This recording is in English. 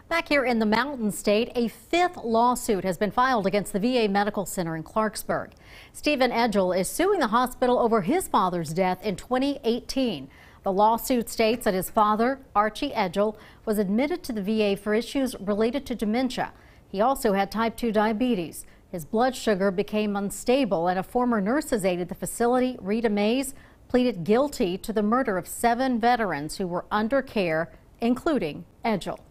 Back here in the Mountain State, a fifth lawsuit has been filed against the VA Medical Center in Clarksburg. Stephen Edgell is suing the hospital over his father's death in 2018. The lawsuit states that his father, Archie Edgell, was admitted to the VA for issues related to dementia. He also had type 2 diabetes. His blood sugar became unstable, and a former nurse's aide at the facility, Rita Mays, pleaded guilty to the murder of 7 veterans who were under care, including Edgell.